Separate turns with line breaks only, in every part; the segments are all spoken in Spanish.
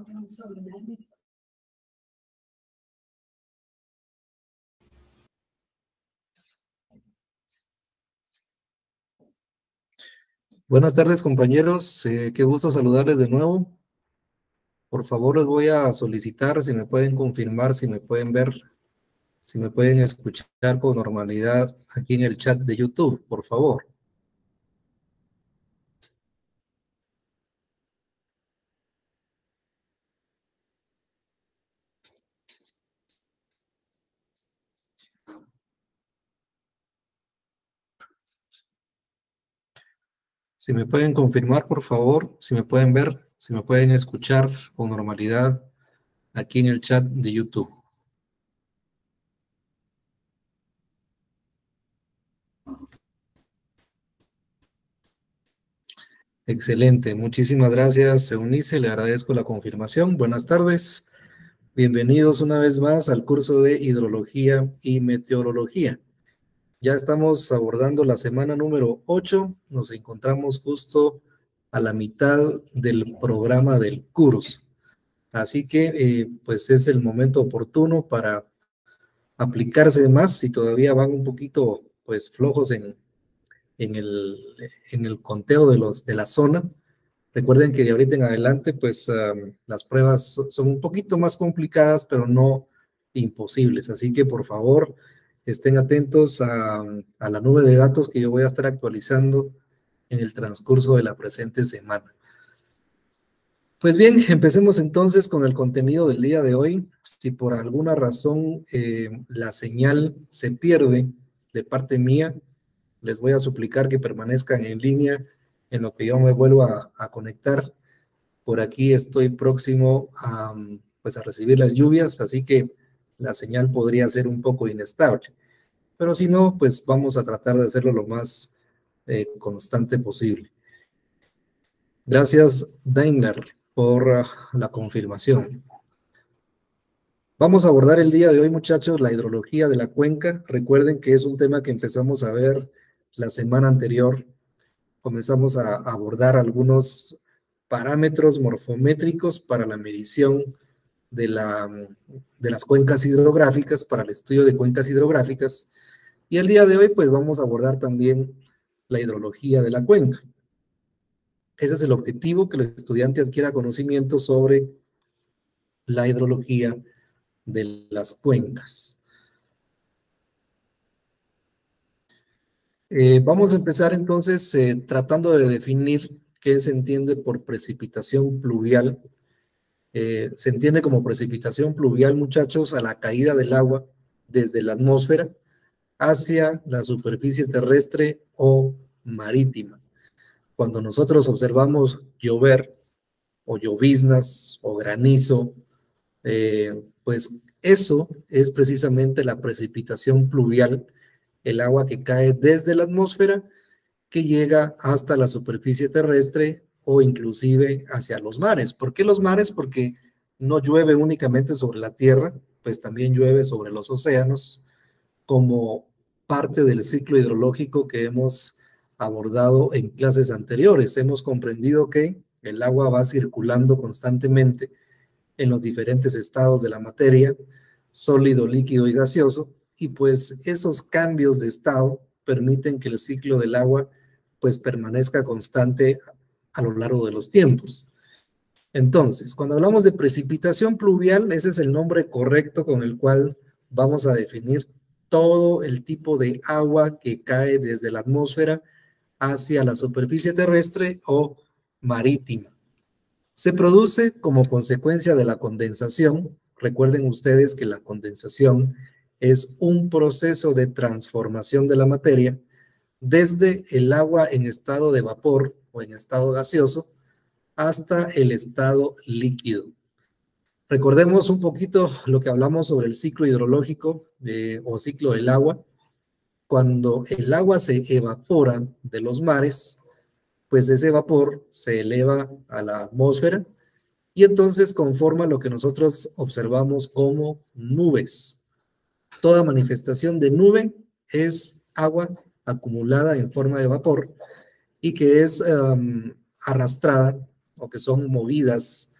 Buenas tardes, compañeros. Qué gusto saludarles de nuevo. Por favor, les voy a solicitar si me pueden confirmar, si me pueden ver, si me pueden escuchar con normalidad aquí en el chat de YouTube, por favor. Si me pueden confirmar, por favor, si me pueden ver, si me pueden escuchar con normalidad aquí en el chat de YouTube. Excelente, muchísimas gracias, Eunice, le agradezco la confirmación. Buenas tardes, bienvenidos una vez más al curso de Hidrología y Meteorología. Ya estamos abordando la semana número 8, nos encontramos justo a la mitad del programa del curso. Así que pues es el momento oportuno para aplicarse más si todavía van un poquito pues flojos en el, en el conteo de la zona. Recuerden que de ahorita en adelante pues las pruebas son un poquito más complicadas, pero no imposibles. Así que por favor estén atentos a la nube de datos que yo voy a estar actualizando en el transcurso de la presente semana. Pues bien, empecemos entonces con el contenido del día de hoy. Si por alguna razón la señal se pierde de parte mía, les voy a suplicar que permanezcan en línea en lo que yo me vuelvo a conectar. Por aquí estoy próximo pues a recibir las lluvias, así que la señal podría ser un poco inestable. Pero si no, pues vamos a tratar de hacerlo lo más constante posible. Gracias, Daimler, por la confirmación. Vamos a abordar el día de hoy, muchachos, la hidrología de la cuenca. Recuerden que es un tema que empezamos a ver la semana anterior. Comenzamos a abordar algunos parámetros morfométricos para la medición de las cuencas hidrográficas, para el estudio de cuencas hidrográficas. Y el día de hoy, pues vamos a abordar también la hidrología de la cuenca. Ese es el objetivo, que el estudiante adquiera conocimiento sobre la hidrología de las cuencas. Vamos a empezar entonces tratando de definir qué se entiende por precipitación pluvial. Se entiende como precipitación pluvial, muchachos, a la caída del agua desde la atmósfera hacia la superficie terrestre o marítima. Cuando nosotros observamos llover o lloviznas o granizo, pues eso es precisamente la precipitación pluvial, el agua que cae desde la atmósfera que llega hasta la superficie terrestre o inclusive hacia los mares. ¿Por qué los mares? Porque no llueve únicamente sobre la tierra, pues también llueve sobre los océanos, como parte del ciclo hidrológico que hemos abordado en clases anteriores. Hemos comprendido que el agua va circulando constantemente en los diferentes estados de la materia, sólido, líquido y gaseoso, y pues esos cambios de estado permiten que el ciclo del agua pues permanezca constante a lo largo de los tiempos. Entonces, cuando hablamos de precipitación pluvial, ese es el nombre correcto con el cual vamos a definir todo el tipo de agua que cae desde la atmósfera hacia la superficie terrestre o marítima. Se produce como consecuencia de la condensación. Recuerden ustedes que la condensación es un proceso de transformación de la materia desde el agua en estado de vapor o en estado gaseoso hasta el estado líquido. Recordemos un poquito lo que hablamos sobre el ciclo hidrológico o ciclo del agua. Cuando el agua se evapora de los mares, pues ese vapor se eleva a la atmósfera y entonces conforma lo que nosotros observamos como nubes. Toda manifestación de nube es agua acumulada en forma de vapor y que es arrastrada o que son movidas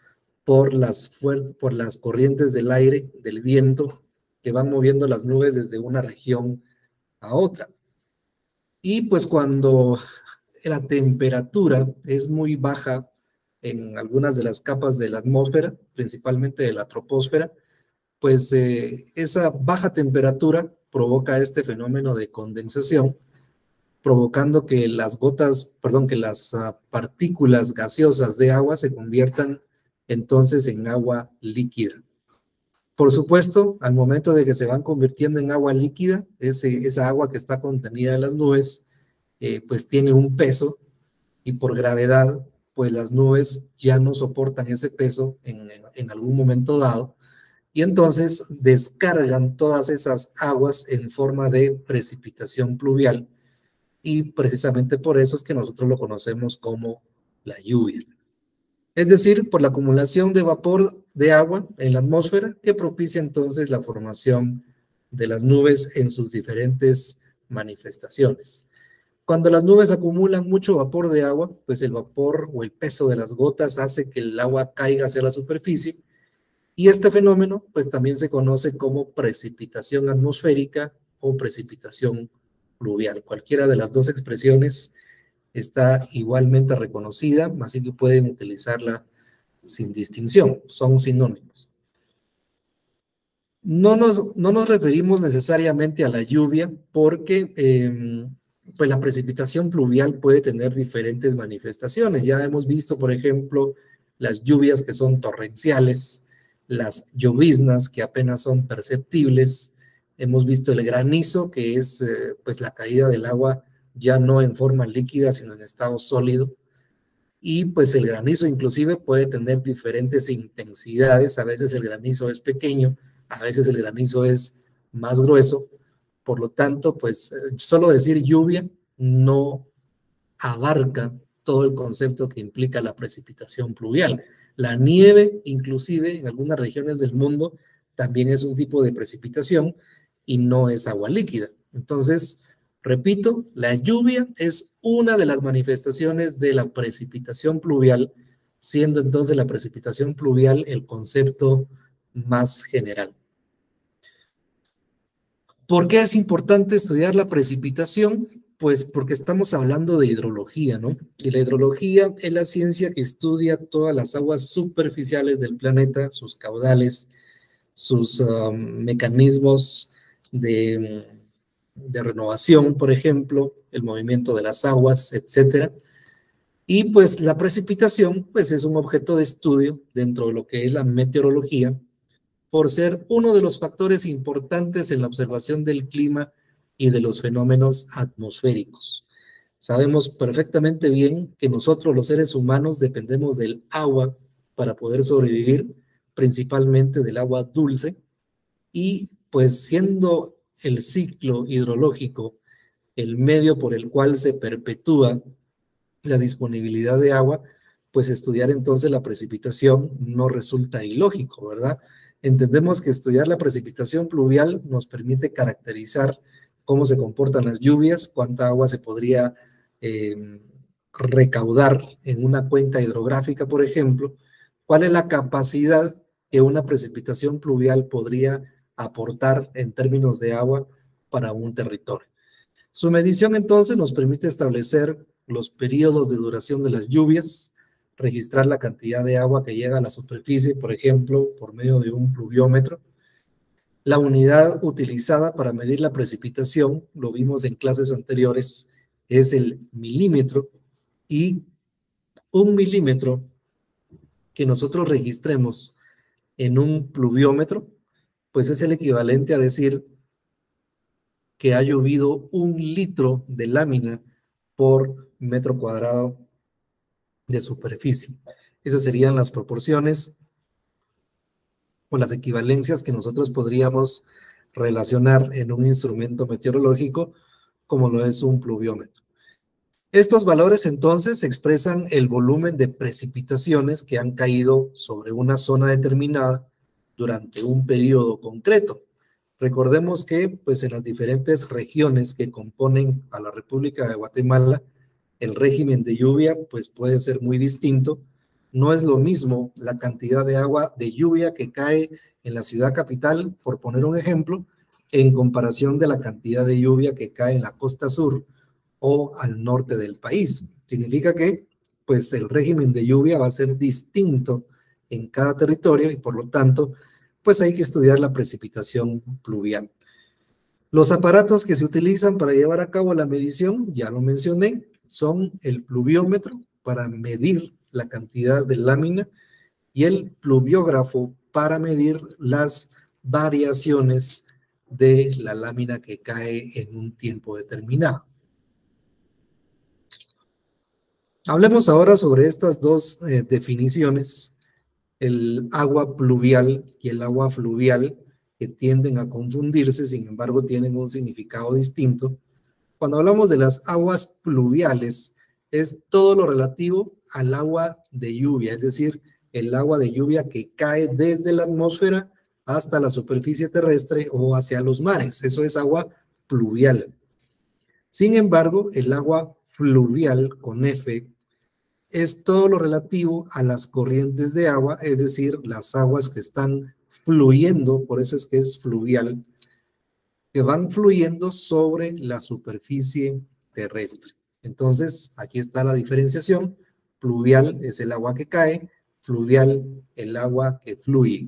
por las corrientes del aire, del viento, que van moviendo las nubes desde una región a otra. Y pues cuando la temperatura es muy baja en algunas de las capas de la atmósfera, principalmente de la troposfera, pues esa baja temperatura provoca este fenómeno de condensación, provocando que las que las partículas gaseosas de agua se conviertan entonces en agua líquida. Por supuesto, al momento de que se van convirtiendo en agua líquida, esa agua que está contenida en las nubes, pues tiene un peso y por gravedad, pues las nubes ya no soportan ese peso en algún momento dado y entonces descargan todas esas aguas en forma de precipitación pluvial y precisamente por eso es que nosotros lo conocemos como la lluvia. Es decir, por la acumulación de vapor de agua en la atmósfera que propicia entonces la formación de las nubes en sus diferentes manifestaciones. Cuando las nubes acumulan mucho vapor de agua, pues el vapor o el peso de las gotas hace que el agua caiga hacia la superficie y este fenómeno pues también se conoce como precipitación atmosférica o precipitación pluvial. Cualquiera de las dos expresiones está igualmente reconocida, así que pueden utilizarla sin distinción, son sinónimos. No nos referimos necesariamente a la lluvia porque pues la precipitación pluvial puede tener diferentes manifestaciones. Ya hemos visto, por ejemplo, las lluvias que son torrenciales, las lloviznas que apenas son perceptibles. Hemos visto el granizo, que es pues la caída del agua ya no en forma líquida, sino en estado sólido. Y pues el granizo inclusive puede tener diferentes intensidades. A veces el granizo es pequeño, a veces el granizo es más grueso. Por lo tanto, pues solo decir lluvia no abarca todo el concepto que implica la precipitación pluvial. La nieve, inclusive en algunas regiones del mundo, también es un tipo de precipitación y no es agua líquida. Entonces, repito, la lluvia es una de las manifestaciones de la precipitación pluvial, siendo entonces la precipitación pluvial el concepto más general. ¿Por qué es importante estudiar la precipitación? Pues porque estamos hablando de hidrología, ¿no? Y la hidrología es la ciencia que estudia todas las aguas superficiales del planeta, sus caudales, sus mecanismos de renovación, por ejemplo, el movimiento de las aguas, etcétera. Y pues la precipitación, pues es un objeto de estudio dentro de lo que es la meteorología, por ser uno de los factores importantes en la observación del clima y de los fenómenos atmosféricos. Sabemos perfectamente bien que nosotros los seres humanos dependemos del agua para poder sobrevivir, principalmente del agua dulce, y pues siendo el ciclo hidrológico el medio por el cual se perpetúa la disponibilidad de agua, pues estudiar entonces la precipitación no resulta ilógico, ¿verdad? Entendemos que estudiar la precipitación pluvial nos permite caracterizar cómo se comportan las lluvias, cuánta agua se podría recaudar en una cuenca hidrográfica, por ejemplo, cuál es la capacidad que una precipitación pluvial podría aportar en términos de agua para un territorio. Su medición entonces nos permite establecer los periodos de duración de las lluvias, registrar la cantidad de agua que llega a la superficie, por ejemplo, por medio de un pluviómetro. La unidad utilizada para medir la precipitación, lo vimos en clases anteriores, es el milímetro, y un milímetro que nosotros registremos en un pluviómetro, pues es el equivalente a decir que ha llovido 1 litro de lámina por metro cuadrado de superficie. Esas serían las proporciones o las equivalencias que nosotros podríamos relacionar en un instrumento meteorológico como lo es un pluviómetro. Estos valores entonces expresan el volumen de precipitaciones que han caído sobre una zona determinada durante un periodo concreto. Recordemos que pues en las diferentes regiones que componen a la República de Guatemala, el régimen de lluvia pues puede ser muy distinto No es lo mismo la cantidad de agua de lluvia que cae en la ciudad capital, por poner un ejemplo, en comparación de la cantidad de lluvia que cae en la costa sur o al norte del país. Significa que, pues, el régimen de lluvia va a ser distinto en cada territorio y por lo tanto, pues hay que estudiar la precipitación pluvial. Los aparatos que se utilizan para llevar a cabo la medición, ya lo mencioné, son el pluviómetro para medir la cantidad de lámina y el pluviógrafo para medir las variaciones de la lámina que cae en un tiempo determinado. Hablemos ahora sobre estas dos definiciones, el agua pluvial y el agua fluvial, que tienden a confundirse, sin embargo tienen un significado distinto. Cuando hablamos de las aguas pluviales, es todo lo relativo al agua de lluvia, es decir, el agua de lluvia que cae desde la atmósfera hasta la superficie terrestre o hacia los mares. Eso es agua pluvial. Sin embargo, el agua fluvial, con F, es todo lo relativo a las corrientes de agua, es decir, las aguas que están fluyendo, por eso es que es fluvial, que van fluyendo sobre la superficie terrestre. Entonces, aquí está la diferenciación. Pluvial es el agua que cae, fluvial el agua que fluye.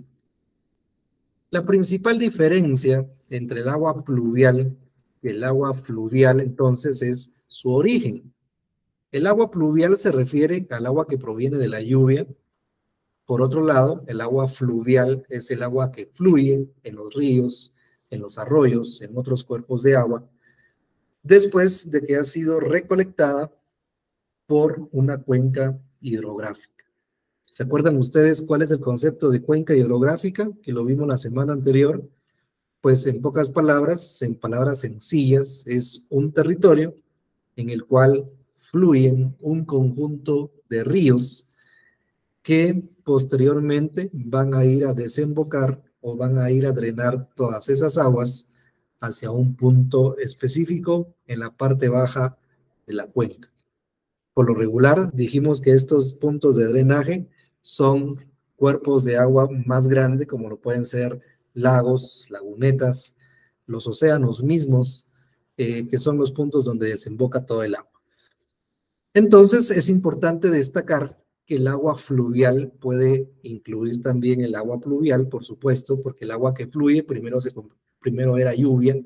La principal diferencia entre el agua pluvial y el agua fluvial, entonces, es su origen. El agua pluvial se refiere al agua que proviene de la lluvia. Por otro lado, el agua fluvial es el agua que fluye en los ríos, en los arroyos, en otros cuerpos de agua, después de que ha sido recolectada por una cuenca hidrográfica. ¿Se acuerdan ustedes cuál es el concepto de cuenca hidrográfica? Que lo vimos la semana anterior. Pues en pocas palabras, en palabras sencillas, es un territorio en el cual fluyen un conjunto de ríos que posteriormente van a ir a desembocar o van a ir a drenar todas esas aguas hacia un punto específico en la parte baja de la cuenca. Por lo regular, dijimos que estos puntos de drenaje son cuerpos de agua más grandes, como lo pueden ser lagos, lagunetas, los océanos mismos, que son los puntos donde desemboca todo el agua. Entonces, es importante destacar que el agua fluvial puede incluir también el agua pluvial, por supuesto, porque el agua que fluye primero era lluvia,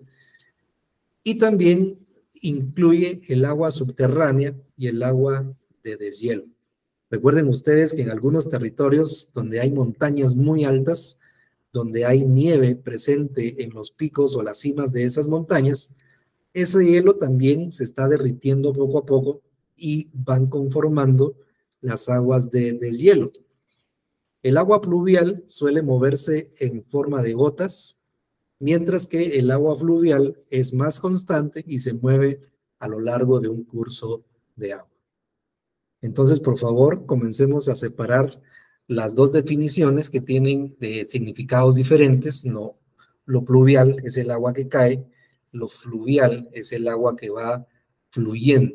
y también incluye el agua subterránea y el agua de deshielo. Recuerden ustedes que en algunos territorios donde hay montañas muy altas, donde hay nieve presente en los picos o las cimas de esas montañas, ese hielo también se está derritiendo poco a poco y van conformando las aguas de deshielo. El agua pluvial suele moverse en forma de gotas, mientras que el agua fluvial es más constante y se mueve a lo largo de un curso de agua. Entonces, por favor, comencemos a separar las dos definiciones que tienen significados diferentes. No, lo pluvial es el agua que cae, lo fluvial es el agua que va fluyendo.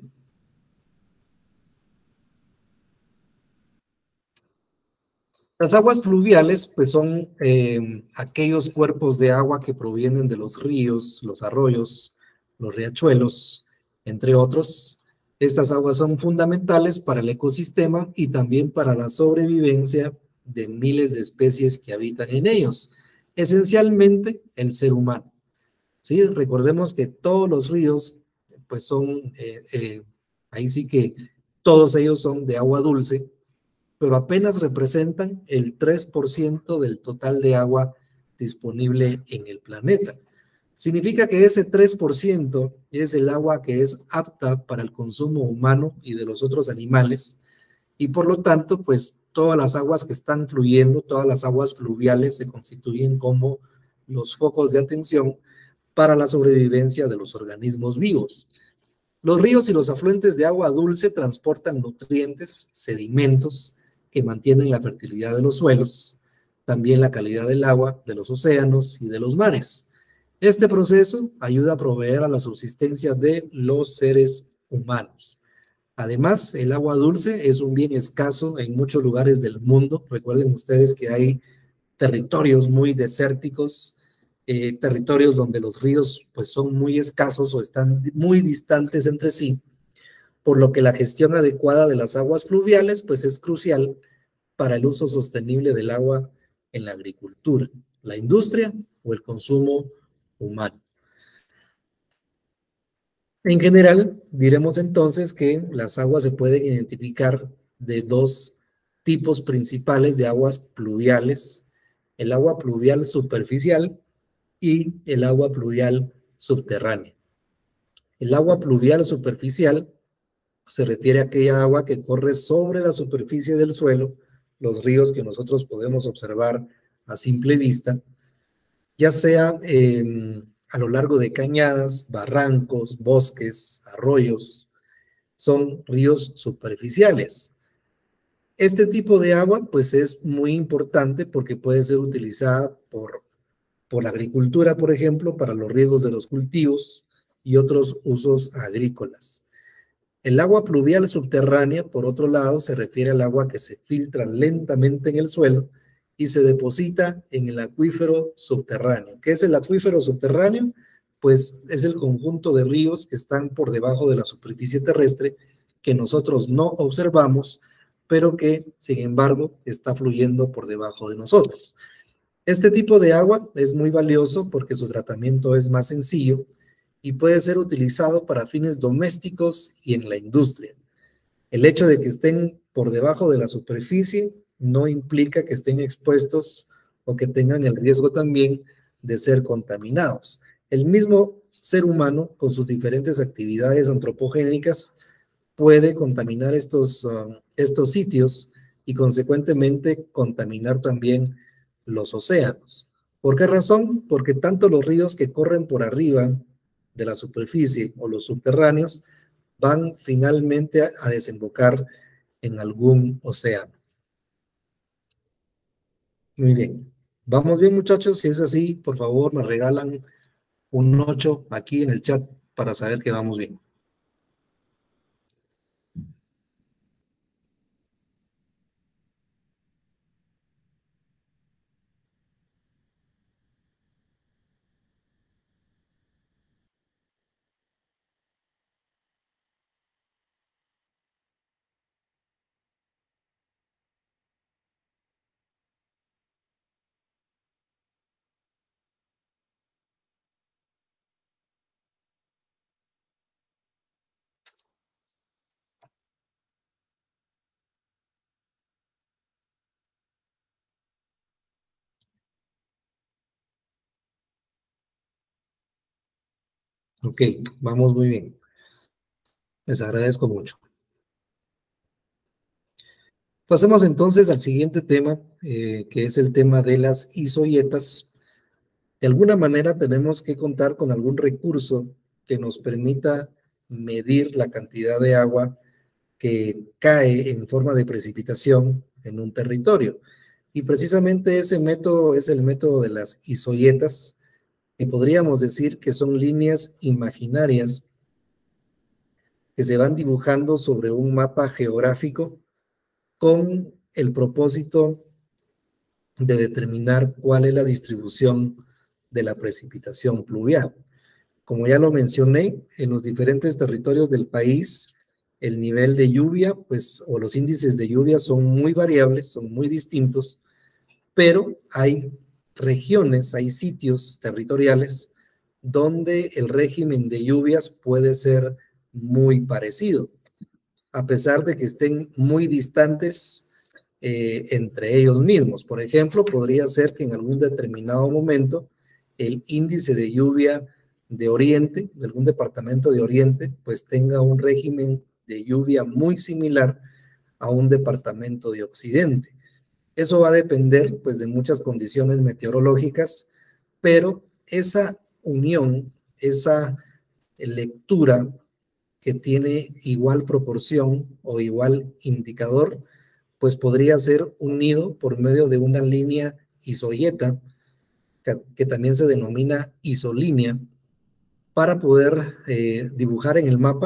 Las aguas fluviales, pues son aquellos cuerpos de agua que provienen de los ríos, los arroyos, los riachuelos, entre otros. Estas aguas son fundamentales para el ecosistema y también para la sobrevivencia de miles de especies que habitan en ellos, esencialmente el ser humano. ¿Sí? Recordemos que todos los ríos, pues son, ahí sí que todos ellos son de agua dulce, pero apenas representan el 3% del total de agua disponible en el planeta. Significa que ese 3% es el agua que es apta para el consumo humano y de los otros animales, y por lo tanto, pues todas las aguas que están fluyendo, todas las aguas fluviales se constituyen como los focos de atención para la sobrevivencia de los organismos vivos. Los ríos y los afluentes de agua dulce transportan nutrientes, sedimentos, que mantienen la fertilidad de los suelos, también la calidad del agua de los océanos y de los mares. Este proceso ayuda a proveer a la subsistencia de los seres humanos. Además, el agua dulce es un bien escaso en muchos lugares del mundo. Recuerden ustedes que hay territorios muy desérticos, territorios donde los ríos pues son muy escasos o están muy distantes entre sí, por lo que la gestión adecuada de las aguas fluviales pues es crucial para el uso sostenible del agua en la agricultura, la industria o el consumo humano. En general, diremos entonces que las aguas se pueden identificar de dos tipos principales de aguas pluviales: el agua pluvial superficial y el agua pluvial subterránea. El agua pluvial superficial se refiere a aquella agua que corre sobre la superficie del suelo, los ríos que nosotros podemos observar a simple vista, ya sea a lo largo de cañadas, barrancos, bosques, arroyos. Son ríos superficiales. Este tipo de agua pues es muy importante porque puede ser utilizada por la agricultura, por ejemplo, para los riegos de los cultivos y otros usos agrícolas. El agua pluvial subterránea, por otro lado, se refiere al agua que se filtra lentamente en el suelo y se deposita en el acuífero subterráneo. ¿Qué es el acuífero subterráneo? Pues es el conjunto de ríos que están por debajo de la superficie terrestre, que nosotros no observamos, pero que, sin embargo, está fluyendo por debajo de nosotros. Este tipo de agua es muy valioso porque su tratamiento es más sencillo y puede ser utilizado para fines domésticos y en la industria. El hecho de que estén por debajo de la superficie no implica que estén expuestos o que tengan el riesgo también de ser contaminados. El mismo ser humano, con sus diferentes actividades antropogénicas, puede contaminar estos sitios y consecuentemente contaminar también los océanos. ¿Por qué razón? Porque tanto los ríos que corren por arriba de la superficie o los subterráneos van finalmente a desembocar en algún océano. Muy bien. Vamos bien, muchachos. Si es así, por favor, me regalan un 8 aquí en el chat para saber que vamos bien. Ok, vamos muy bien. Les agradezco mucho. Pasemos entonces al siguiente tema, que es el tema de las isoietas. De alguna manera tenemos que contar con algún recurso que nos permita medir la cantidad de agua que cae en forma de precipitación en un territorio. Y precisamente ese método es el método de las isoietas, que podríamos decir que son líneas imaginarias que se van dibujando sobre un mapa geográfico con el propósito de determinar cuál es la distribución de la precipitación pluvial. Como ya lo mencioné, en los diferentes territorios del país, el nivel de lluvia, pues, o los índices de lluvia son muy variables, son muy distintos, pero hay regiones, hay sitios territoriales donde el régimen de lluvias puede ser muy parecido, a pesar de que estén muy distantes entre ellos mismos. Por ejemplo, podría ser que en algún determinado momento el índice de lluvia de Oriente, de algún departamento de Oriente, pues tenga un régimen de lluvia muy similar a un departamento de Occidente. Eso va a depender pues de muchas condiciones meteorológicas, pero esa unión, esa lectura que tiene igual proporción o igual indicador, pues podría ser unido por medio de una línea isoieta, que también se denomina isolínea, para poder dibujar en el mapa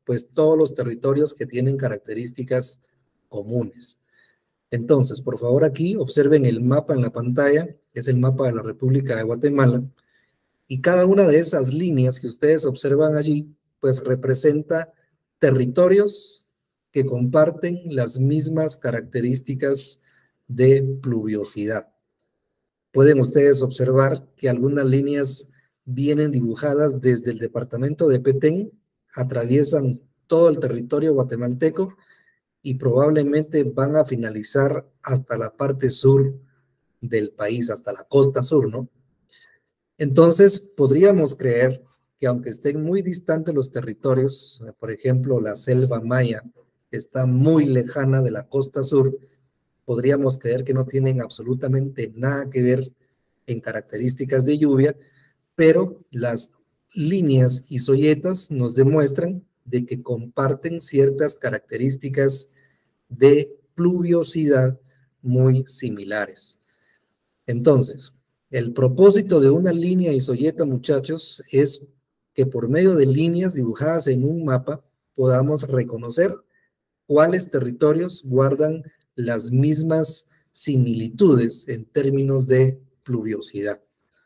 pues todos los territorios que tienen características comunes. Entonces, por favor, aquí observen el mapa en la pantalla, que es el mapa de la República de Guatemala, y cada una de esas líneas que ustedes observan allí, pues representa territorios que comparten las mismas características de pluviosidad. Pueden ustedes observar que algunas líneas vienen dibujadas desde el departamento de Petén, atraviesan todo el territorio guatemalteco y probablemente van a finalizar hasta la parte sur del país, hasta la costa sur, ¿no? Entonces, podríamos creer que aunque estén muy distantes los territorios, por ejemplo, la selva maya está muy lejana de la costa sur, podríamos creer que no tienen absolutamente nada que ver en características de lluvia, pero las líneas isoyetas nos demuestran de que comparten ciertas características de pluviosidad muy similares. Entonces, el propósito de una línea isoyeta, muchachos, es que por medio de líneas dibujadas en un mapa podamos reconocer cuáles territorios guardan las mismas similitudes en términos de pluviosidad.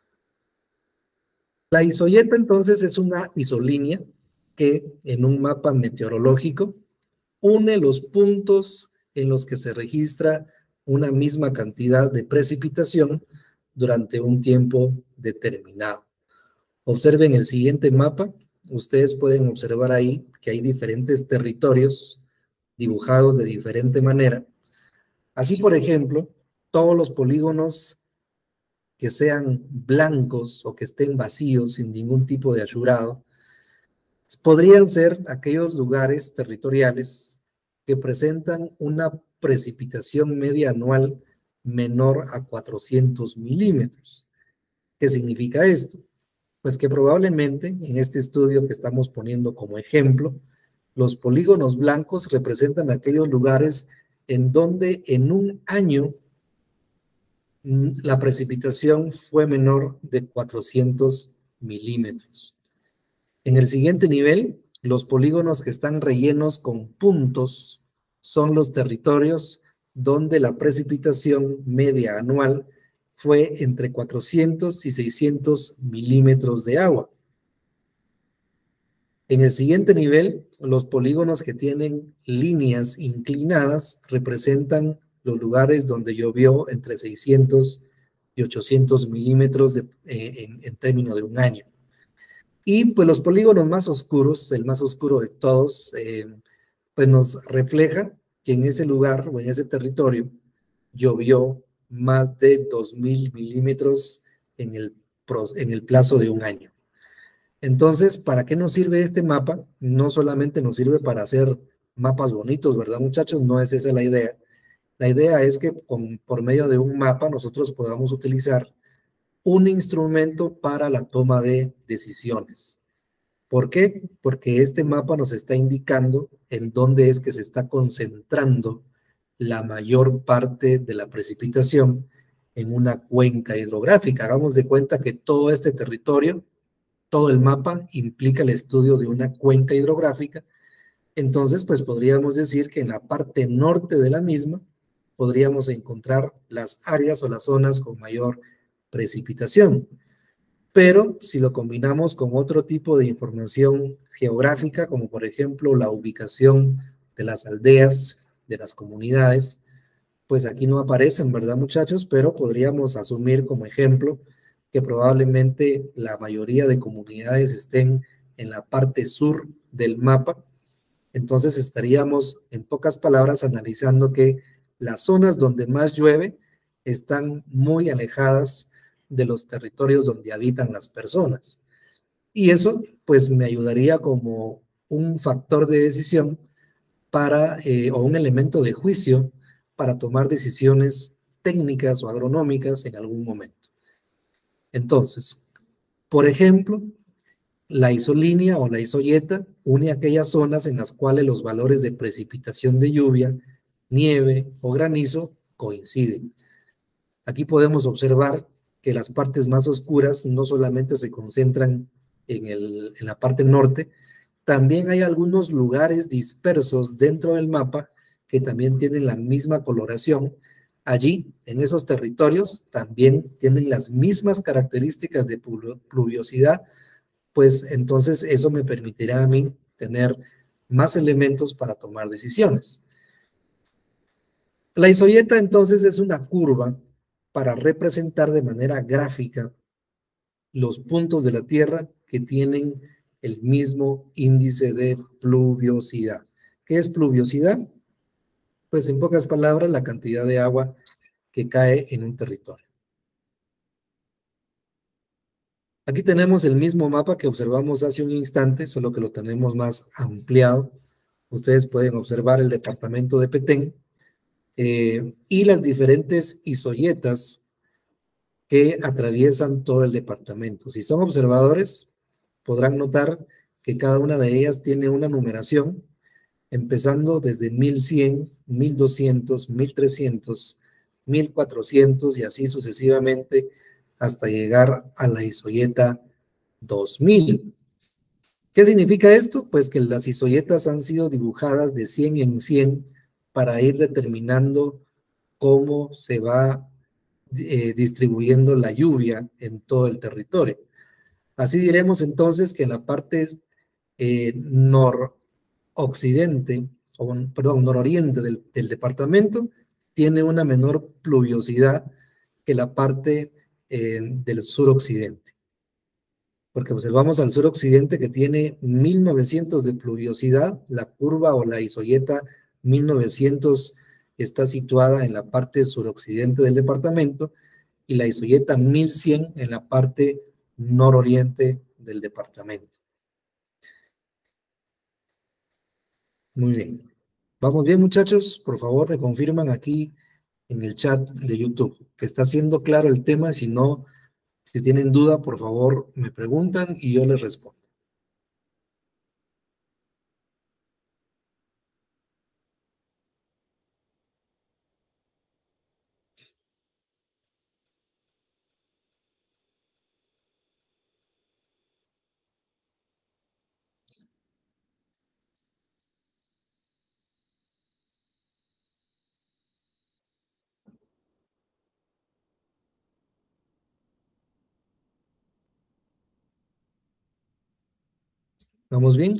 La isoyeta entonces es una isolínea que en un mapa meteorológico une los puntos en los que se registra una misma cantidad de precipitación durante un tiempo determinado. Observen el siguiente mapa. Ustedes pueden observar ahí que hay diferentes territorios dibujados de diferente manera. Así, por ejemplo, todos los polígonos que sean blancos o que estén vacíos sin ningún tipo de achurado, podrían ser aquellos lugares territoriales que presentan una precipitación media anual menor a 400 milímetros. ¿Qué significa esto? Pues que probablemente en este estudio que estamos poniendo como ejemplo, los polígonos blancos representan aquellos lugares en donde en un año la precipitación fue menor de 400 milímetros. En el siguiente nivel, los polígonos que están rellenos con puntos son los territorios donde la precipitación media anual fue entre 400 y 600 milímetros de agua. En el siguiente nivel, los polígonos que tienen líneas inclinadas representan los lugares donde llovió entre 600 y 800 milímetros en términos de un año. Y pues los polígonos más oscuros, el más oscuro de todos, pues nos refleja que en ese lugar o en ese territorio llovió más de 2.000 milímetros en el plazo de un año. Entonces, ¿para qué nos sirve este mapa? No solamente nos sirve para hacer mapas bonitos, ¿verdad, muchachos? No es esa la idea. La idea es que por medio de un mapa nosotros podamos utilizar un instrumento para la toma de decisiones. ¿Por qué? Porque este mapa nos está indicando en dónde es que se está concentrando la mayor parte de la precipitación en una cuenca hidrográfica. Hagamos de cuenta que todo este territorio, todo el mapa implica el estudio de una cuenca hidrográfica. Entonces, pues podríamos decir que en la parte norte de la misma podríamos encontrar las áreas o las zonas con mayor precipitación. Pero si lo combinamos con otro tipo de información geográfica, como por ejemplo la ubicación de las aldeas, de las comunidades, pues aquí no aparecen, ¿verdad, muchachos? Pero podríamos asumir como ejemplo que probablemente la mayoría de comunidades estén en la parte sur del mapa. Entonces estaríamos, en pocas palabras, analizando que las zonas donde más llueve están muy alejadas de los territorios donde habitan las personas. Y eso, pues, me ayudaría como un factor de decisión o un elemento de juicio para tomar decisiones técnicas o agronómicas en algún momento. Entonces, por ejemplo, la isolínea o la isoyeta une aquellas zonas en las cuales los valores de precipitación de lluvia, nieve o granizo coinciden. Aquí podemos observar que las partes más oscuras no solamente se concentran en la parte norte, También hay algunos lugares dispersos dentro del mapa que también tienen la misma coloración. Allí, en esos territorios, también tienen las mismas características de pluviosidad, pues entonces eso me permitirá a mí tener más elementos para tomar decisiones. La isoyeta entonces es una curva para representar de manera gráfica los puntos de la Tierra que tienen el mismo índice de pluviosidad. ¿Qué es pluviosidad? Pues en pocas palabras, la cantidad de agua que cae en un territorio. Aquí tenemos el mismo mapa que observamos hace un instante, solo que lo tenemos más ampliado. Ustedes pueden observar el departamento de Petén y las diferentes isoyetas que atraviesan todo el departamento. Si son observadores, podrán notar que cada una de ellas tiene una numeración, empezando desde 1100, 1200, 1300, 1400 y así sucesivamente hasta llegar a la isoyeta 2000. ¿Qué significa esto? Pues que las isoyetas han sido dibujadas de 100 en 100 para ir determinando cómo se va distribuyendo la lluvia en todo el territorio. Así diremos entonces que en la parte noroccidente, o perdón, nororiente del departamento, tiene una menor pluviosidad que la parte del suroccidente. Porque observamos al suroccidente que tiene 1900 de pluviosidad, la curva o la isoyeta 1900 está situada en la parte suroccidente del departamento, y la isoyeta 1100 en la parte nororiente del departamento. Muy bien. ¿Vamos bien, muchachos? Por favor, me confirman aquí en el chat de YouTube que está siendo claro el tema. Si no, si tienen duda, por favor, me preguntan y yo les respondo. ¿Vamos bien?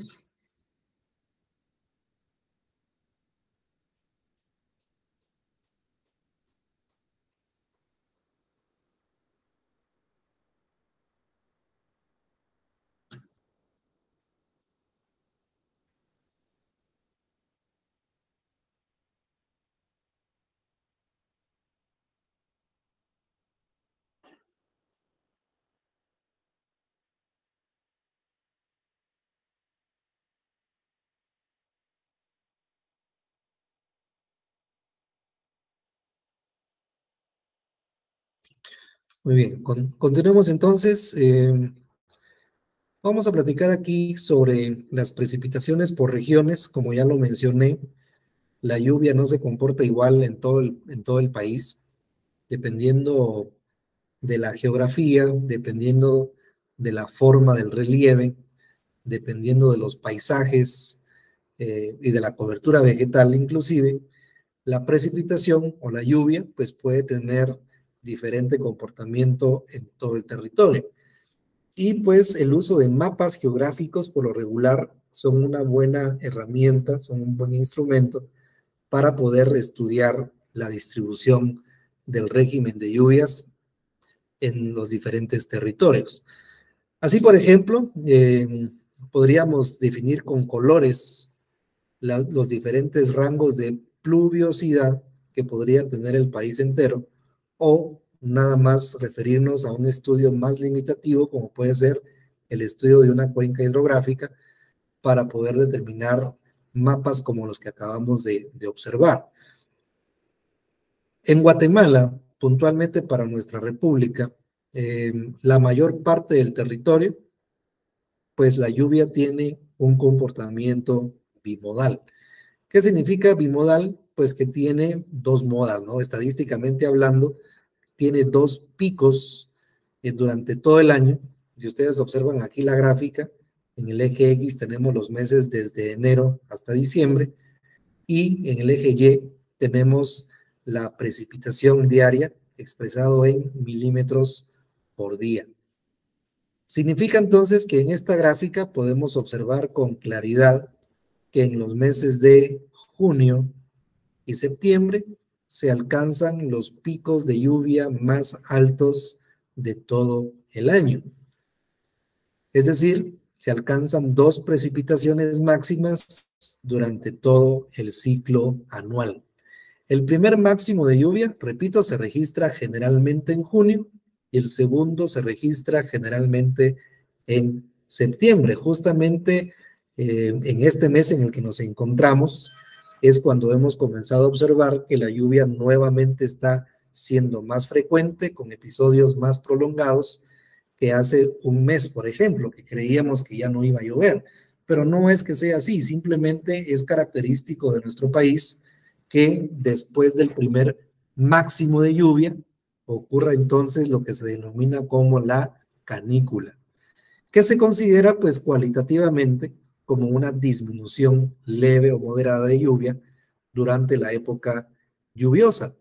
Muy bien. Continuemos entonces. Vamos a platicar aquí sobre las precipitaciones por regiones. Como ya lo mencioné, la lluvia no se comporta igual en todo el país, dependiendo de la geografía, dependiendo de la forma del relieve, dependiendo de los paisajes y de la cobertura vegetal inclusive. La precipitación o la lluvia pues puede tener diferente comportamiento en todo el territorio. Y pues el uso de mapas geográficos por lo regular son una buena herramienta, son un buen instrumento para poder estudiar la distribución del régimen de lluvias en los diferentes territorios. Así, por ejemplo, podríamos definir con colores los diferentes rangos de pluviosidad que podría tener el país entero, o nada más referirnos a un estudio más limitativo como puede ser el estudio de una cuenca hidrográfica para poder determinar mapas como los que acabamos de observar. En Guatemala, puntualmente para nuestra república, la mayor parte del territorio, pues la lluvia tiene un comportamiento bimodal. ¿Qué significa bimodal? Pues que tiene dos modas, ¿no? Estadísticamente hablando, tiene dos picos durante todo el año. Si ustedes observan aquí la gráfica, En el eje X tenemos los meses desde enero hasta diciembre y en el eje Y tenemos la precipitación diaria expresado en milímetros por día. Significa entonces que en esta gráfica podemos observar con claridad que en los meses de junio y septiembre se alcanzan los picos de lluvia más altos de todo el año. Es decir, se alcanzan 2 precipitaciones máximas durante todo el ciclo anual. El primer máximo de lluvia, repito, se registra generalmente en junio y el segundo se registra generalmente en septiembre. Justamente en este mes en el que nos encontramos es cuando hemos comenzado a observar que la lluvia nuevamente está siendo más frecuente, con episodios más prolongados que hace un mes, por ejemplo, que creíamos que ya no iba a llover. Pero no es que sea así, simplemente es característico de nuestro país que después del primer máximo de lluvia ocurra entonces lo que se denomina como la canícula, que se considera pues cualitativamente como una disminución leve o moderada de lluvia durante la época lluviosa.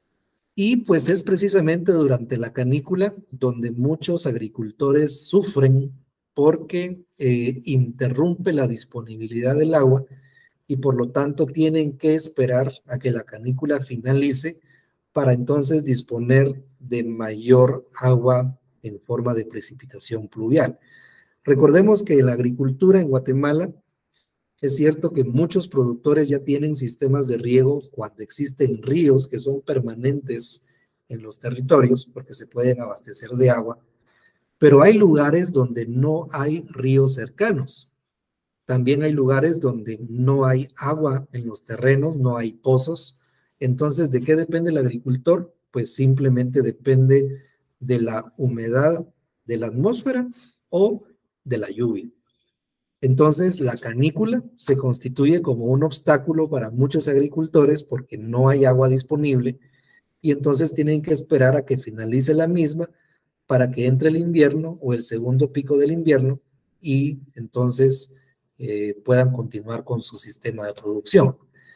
Y pues es precisamente durante la canícula donde muchos agricultores sufren porque interrumpe la disponibilidad del agua y por lo tanto tienen que esperar a que la canícula finalice para entonces disponer de mayor agua en forma de precipitación pluvial. Recordemos que la agricultura en Guatemala, es cierto que muchos productores ya tienen sistemas de riego cuando existen ríos que son permanentes en los territorios porque se pueden abastecer de agua, pero hay lugares donde no hay ríos cercanos. También hay lugares donde no hay agua en los terrenos, no hay pozos. Entonces, ¿de qué depende el agricultor? Pues simplemente depende de la humedad de la atmósfera o de la lluvia. Entonces, la canícula se constituye como un obstáculo para muchos agricultores porque no hay agua disponible y entonces tienen que esperar a que finalice la misma para que entre el invierno o el segundo pico del invierno y entonces puedan continuar con su sistema de producción.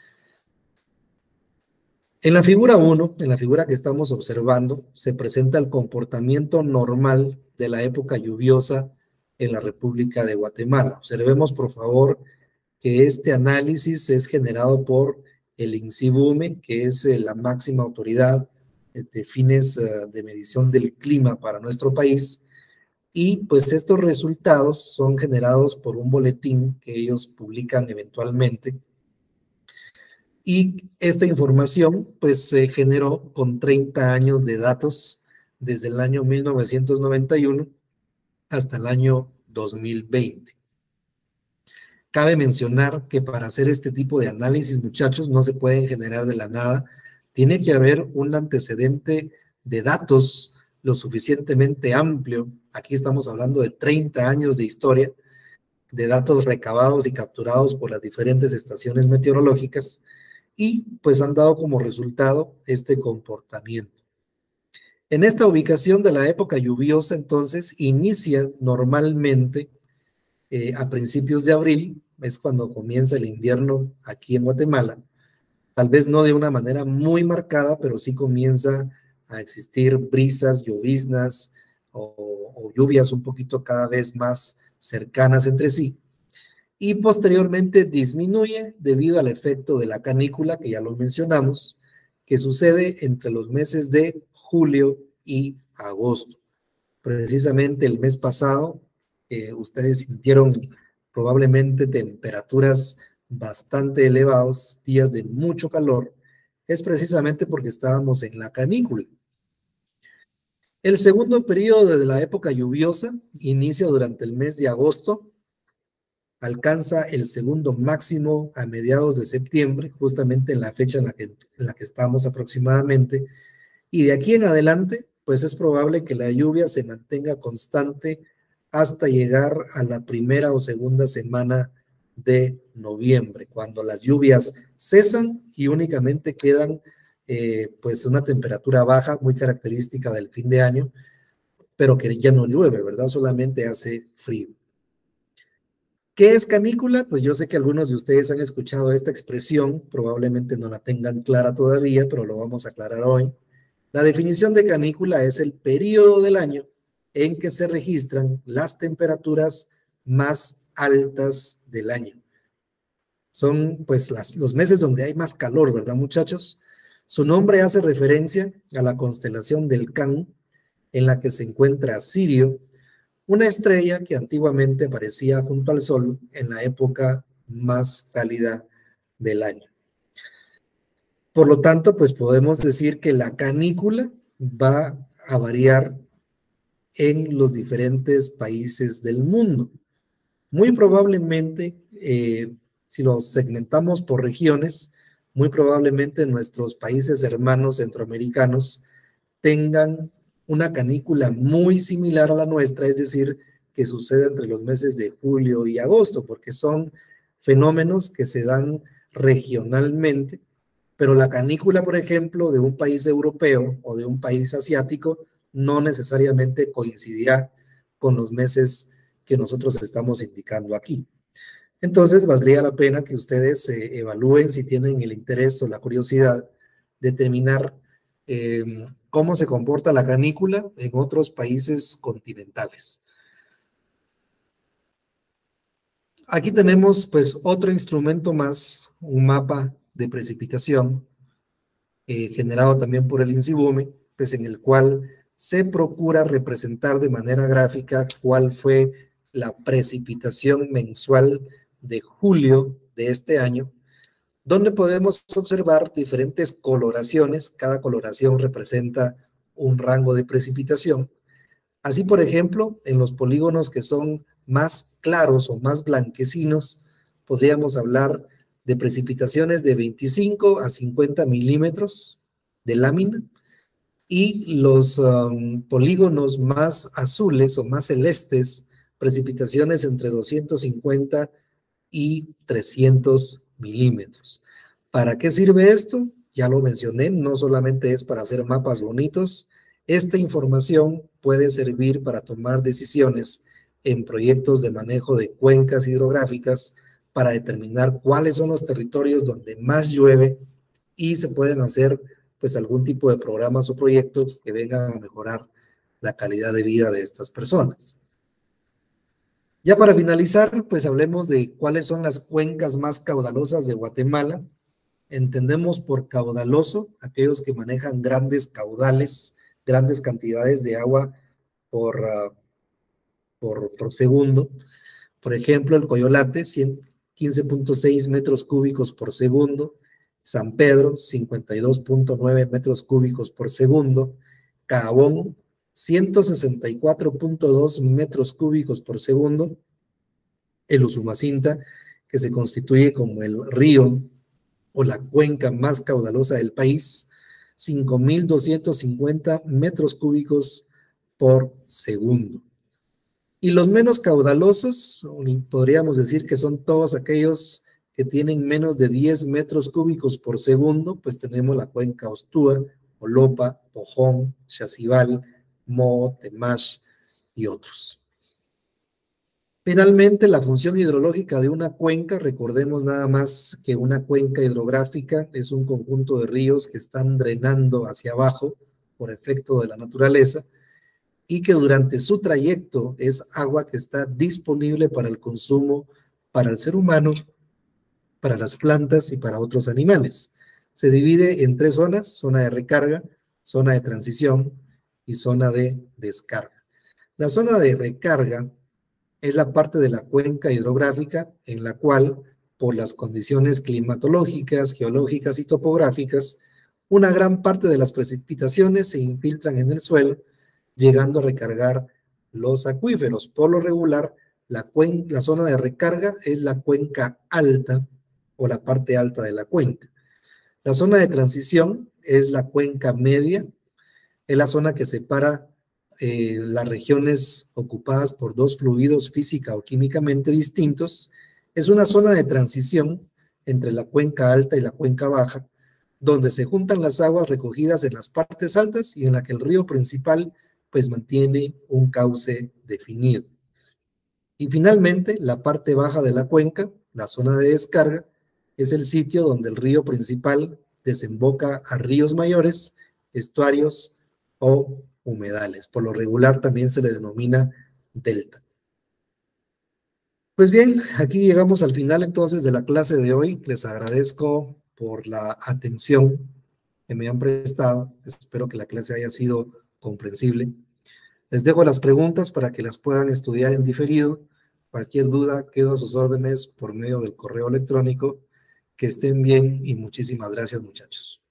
En la figura 1, en la figura que estamos observando, se presenta el comportamiento normal de la época lluviosa en la República de Guatemala. Observemos, por favor, que este análisis es generado por el INSIBUME, que es la máxima autoridad de fines de medición del clima para nuestro país, y pues estos resultados son generados por un boletín que ellos publican eventualmente, y esta información pues se generó con 30 años de datos desde el año 1991 hasta el año 2020. Cabe mencionar que para hacer este tipo de análisis, muchachos, no se pueden generar de la nada. Tiene que haber un antecedente de datos lo suficientemente amplio. Aquí estamos hablando de 30 años de historia, de datos recabados y capturados por las diferentes estaciones meteorológicas y pues han dado como resultado este comportamiento. En esta ubicación de la época lluviosa, entonces, inicia normalmente a principios de abril, es cuando comienza el invierno aquí en Guatemala, tal vez no de una manera muy marcada, pero sí comienza a existir brisas, lloviznas o lluvias un poquito cada vez más cercanas entre sí, y posteriormente disminuye debido al efecto de la canícula, que ya lo mencionamos, que sucede entre los meses de julio y agosto. Precisamente el mes pasado, ustedes sintieron probablemente temperaturas bastante elevadas, días de mucho calor, es precisamente porque estábamos en la canícula. El segundo periodo de la época lluviosa inicia durante el mes de agosto, alcanza el segundo máximo a mediados de septiembre, justamente en la fecha en la que estamos aproximadamente, y de aquí en adelante, pues es probable que la lluvia se mantenga constante hasta llegar a la primera o segunda semana de noviembre, cuando las lluvias cesan y únicamente quedan pues una temperatura baja, muy característica del fin de año, pero que ya no llueve, ¿verdad? Solamente hace frío. ¿Qué es canícula? Pues yo sé que algunos de ustedes han escuchado esta expresión, probablemente no la tengan clara todavía, pero lo vamos a aclarar hoy. La definición de canícula es el periodo del año en que se registran las temperaturas más altas del año. Son pues los meses donde hay más calor, ¿verdad, muchachos? Su nombre hace referencia a la constelación del Can, en la que se encuentra Sirio, una estrella que antiguamente aparecía junto al Sol en la época más cálida del año. Por lo tanto, pues podemos decir que la canícula va a variar en los diferentes países del mundo. Muy probablemente, si lo segmentamos por regiones, muy probablemente nuestros países hermanos centroamericanos tengan una canícula muy similar a la nuestra, es decir, que sucede entre los meses de julio y agosto, porque son fenómenos que se dan regionalmente, pero la canícula, por ejemplo, de un país europeo o de un país asiático no necesariamente coincidirá con los meses que nosotros estamos indicando aquí. Entonces, valdría la pena que ustedes evalúen si tienen el interés o la curiosidad de determinar cómo se comporta la canícula en otros países continentales. Aquí tenemos pues otro instrumento más, un mapa de precipitación generado también por el INSIBUME, pues en el cual se procura representar de manera gráfica cuál fue la precipitación mensual de julio de este año, donde podemos observar diferentes coloraciones. Cada coloración representa un rango de precipitación. Así, por ejemplo, en los polígonos que son más claros o más blanquecinos, podríamos hablar de precipitaciones de 25 a 50 milímetros de lámina, y los polígonos más azules o más celestes, precipitaciones entre 250 y 300 milímetros. ¿Para qué sirve esto? Ya lo mencioné, no solamente es para hacer mapas bonitos. Esta información puede servir para tomar decisiones en proyectos de manejo de cuencas hidrográficas para determinar cuáles son los territorios donde más llueve, y se pueden hacer pues algún tipo de programas o proyectos que vengan a mejorar la calidad de vida de estas personas. Ya para finalizar, pues hablemos de cuáles son las cuencas más caudalosas de Guatemala. Entendemos por caudaloso aquellos que manejan grandes caudales, grandes cantidades de agua por, por segundo. Por ejemplo, el Coyolate, 15.6 metros cúbicos por segundo. San Pedro, 52.9 metros cúbicos por segundo. Caabón, 164.2 metros cúbicos por segundo. El Usumacinta, que se constituye como el río o la cuenca más caudalosa del país, 5.250 metros cúbicos por segundo. Y los menos caudalosos, podríamos decir que son todos aquellos que tienen menos de 10 metros cúbicos por segundo, pues tenemos la cuenca Ostúa, Olopa, Pojón, Chacibal, Mo, Temash y otros. Finalmente, la función hidrológica de una cuenca, recordemos nada más que una cuenca hidrográfica es un conjunto de ríos que están drenando hacia abajo por efecto de la naturaleza, y que durante su trayecto es agua que está disponible para el consumo para el ser humano, para las plantas y para otros animales. Se divide en tres zonas: zona de recarga, zona de transición y zona de descarga. La zona de recarga es la parte de la cuenca hidrográfica en la cual, por las condiciones climatológicas, geológicas y topográficas, una gran parte de las precipitaciones se infiltran en el suelo, llegando a recargar los acuíferos. Por lo regular, la zona de recarga es la cuenca alta o la parte alta de la cuenca. La zona de transición es la cuenca media, es la zona que separa las regiones ocupadas por dos fluidos física o químicamente distintos. Es una zona de transición entre la cuenca alta y la cuenca baja, donde se juntan las aguas recogidas en las partes altas y en la que el río principal pues mantiene un cauce definido. Y finalmente, la parte baja de la cuenca, la zona de descarga, es el sitio donde el río principal desemboca a ríos mayores, estuarios o humedales. Por lo regular también se le denomina delta. Pues bien, aquí llegamos al final entonces de la clase de hoy. Les agradezco por la atención que me han prestado. Espero que la clase haya sido comprensible. Les dejo las preguntas para que las puedan estudiar en diferido. Cualquier duda, quedo a sus órdenes por medio del correo electrónico. Que estén bien y muchísimas gracias, muchachos.